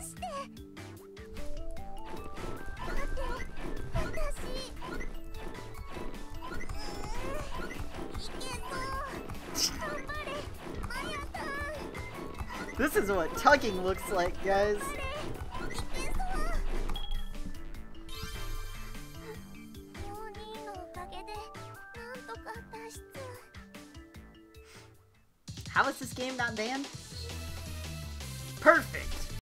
This is what tugging looks like, guys. How is this game not banned? Perfect!